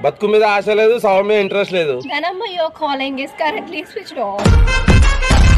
బతుకు మీద ఆశ లేదు, సౌండ్ మీద ఇంట్రెస్ట్ లేదు. Dhanamma, your calling is currently switched off.